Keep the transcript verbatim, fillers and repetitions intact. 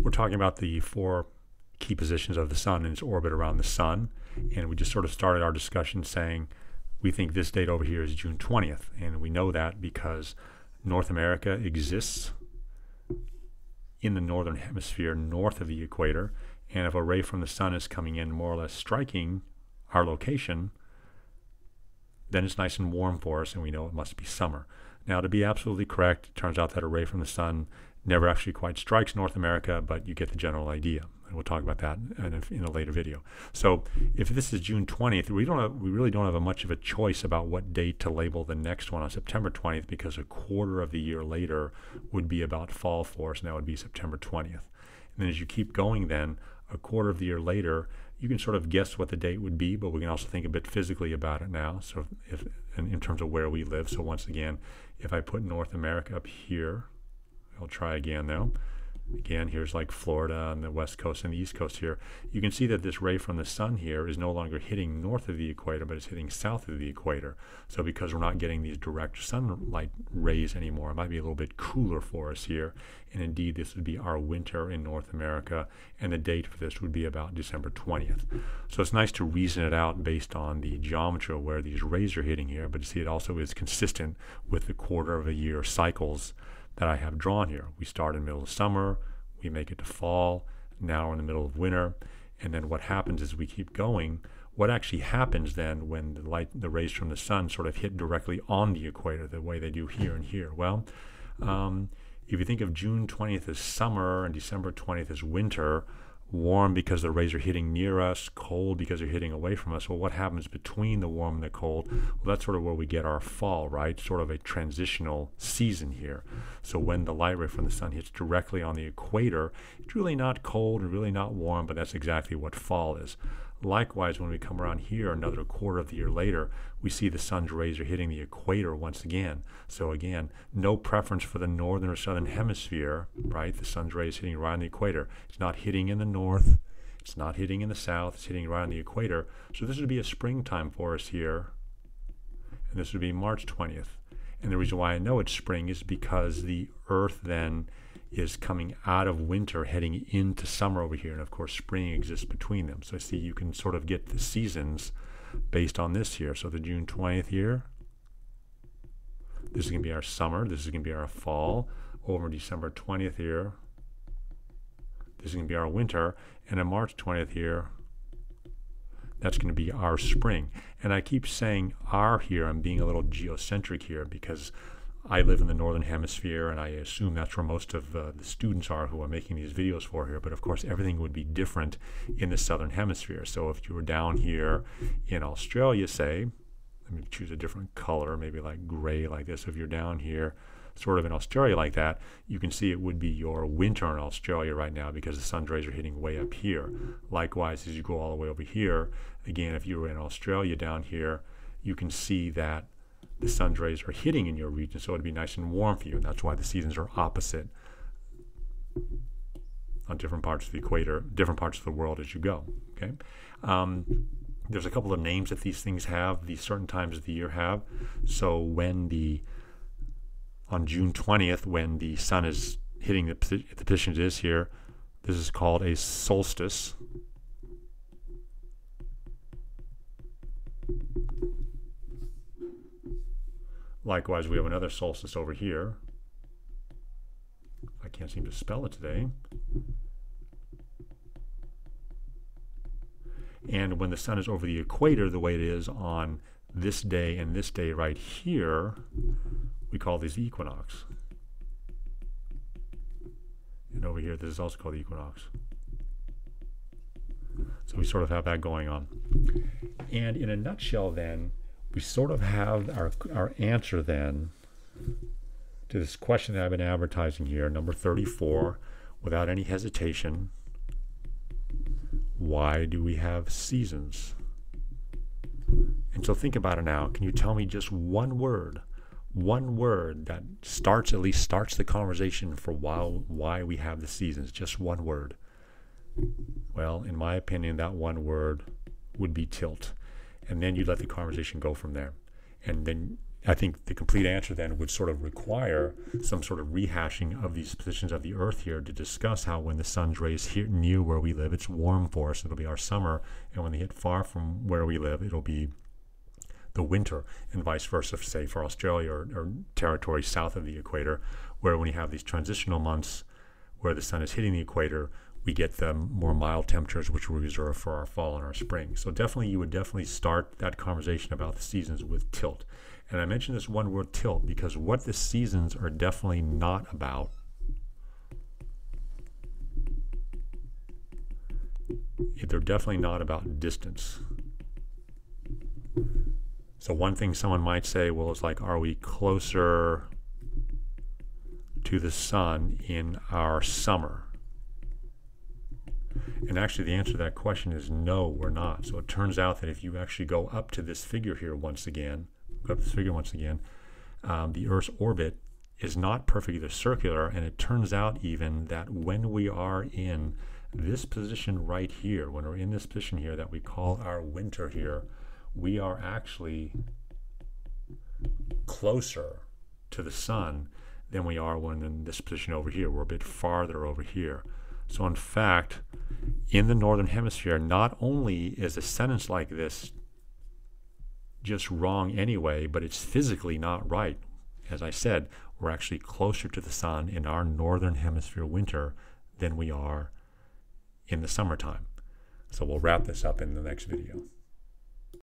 we're talking about the four key positions of the sun and its orbit around the sun. And we just sort of started our discussion saying we think this date over here is June twentieth. And we know that because North America exists in the northern hemisphere north of the equator. And if a ray from the sun is coming in more or less striking our location, then it's nice and warm for us and we know it must be summer. Now, to be absolutely correct, it turns out that a ray from the sun never actually quite strikes North America, but you get the general idea. And we'll talk about that in a, in a later video. So if this is June twentieth, we don't have, we really don't have a much of a choice about what date to label the next one on September twentieth, because a quarter of the year later would be about fall for us, and that would be September twentieth. And then as you keep going then, a quarter of the year later, you can sort of guess what the date would be, but we can also think a bit physically about it now. So if in, in terms of where we live. So once again, if I put North America up here, I'll try again now. Again, here's like Florida on the west coast and the east coast here. You can see that this ray from the sun here is no longer hitting north of the equator, but it's hitting south of the equator. So because we're not getting these direct sunlight rays anymore, it might be a little bit cooler for us here. And indeed, this would be our winter in North America. And the date for this would be about December twentieth. So it's nice to reason it out based on the geometry of where these rays are hitting here. But you see, it also is consistent with the quarter of a year cycles that I have drawn here. We start in the middle of summer, we make it to fall, now we're in the middle of winter, and then what happens is we keep going. What actually happens then when the light, the rays from the sun sort of hit directly on the equator the way they do here and here? Well, um, if you think of June twentieth as summer and December twentieth as winter, warm because the rays are hitting near us, cold because they're hitting away from us. Well, what happens between the warm and the cold? Well, that's sort of where we get our fall, right? Sort of a transitional season here. So when the light ray from the sun hits directly on the equator, it's really not cold and really not warm, but that's exactly what fall is. Likewise, when we come around here another quarter of the year later, we see the sun's rays are hitting the equator once again. So again, no preference for the northern or southern hemisphere, right? The sun's rays hitting right on the equator. It's not hitting in the north. It's not hitting in the south. It's hitting right on the equator. So this would be a springtime for us here. And this would be March twentieth. And the reason why I know it's spring is because the Earth then is coming out of winter heading into summer over here, and of course spring exists between them. So see, you can sort of get the seasons based on this here. So the June twentieth here, this is going to be our summer, this is going to be our fall. Over December twentieth here, this is going to be our winter, and on March twentieth here, that's going to be our spring. And I keep saying our here, I'm being a little geocentric here because I live in the northern hemisphere, and I assume that's where most of uh, the students are who are making these videos for here. But of course, everything would be different in the southern hemisphere. So if you were down here in Australia, say, let me choose a different color, maybe like gray like this. If you're down here sort of in Australia like that, you can see it would be your winter in Australia right now because the sun's rays are hitting way up here. Likewise, as you go all the way over here, again, if you were in Australia down here, you can see that the sun's rays are hitting in your region, so it'd be nice and warm for you. And that's why the seasons are opposite on different parts of the equator, different parts of the world as you go. Okay, um, there's a couple of names that these things have, these certain times of the year have. So when the on June twentieth, when the sun is hitting the, the position it is here, this is called a solstice. Likewise, we have another solstice over here. I can't seem to spell it today. And when the sun is over the equator, the way it is on this day and this day right here, we call these the equinox. And over here, this is also called the equinox. So we sort of have that going on. And in a nutshell then, we sort of have our, our answer then to this question that I've been advertising here, number thirty-four, without any hesitation. Why do we have seasons? And so think about it now. Can you tell me just one word, one word that starts, at least starts the conversation for why, why we have the seasons? Just one word. Well, in my opinion, that one word would be tilt. And then you let the conversation go from there. And then I think the complete answer then would sort of require some sort of rehashing of these positions of the Earth here to discuss how when the sun's rays here near where we live, it's warm for us, it'll be our summer, and when they hit far from where we live, it'll be the winter, and vice versa, say for Australia or, or territories south of the equator, where when you have these transitional months where the sun is hitting the equator, we get the more mild temperatures which we reserve for our fall and our spring. So definitely, you would definitely start that conversation about the seasons with tilt. And I mentioned this one word, tilt, because what the seasons are definitely not about they're definitely not about distance. So one thing someone might say, well, it's like, are we closer to the sun in our summer? And actually the answer to that question is no, we're not. So it turns out that if you actually go up to this figure here once again, go up to this figure once again, um, the Earth's orbit is not perfectly circular, and it turns out even that when we are in this position right here, when we're in this position here that we call our winter here, we are actually closer to the sun than we are when in this position over here. We're a bit farther over here. So in fact, in the northern hemisphere, not only is a sentence like this just wrong anyway, but it's physically not right. As I said, we're actually closer to the sun in our northern hemisphere winter than we are in the summertime. So we'll wrap this up in the next video.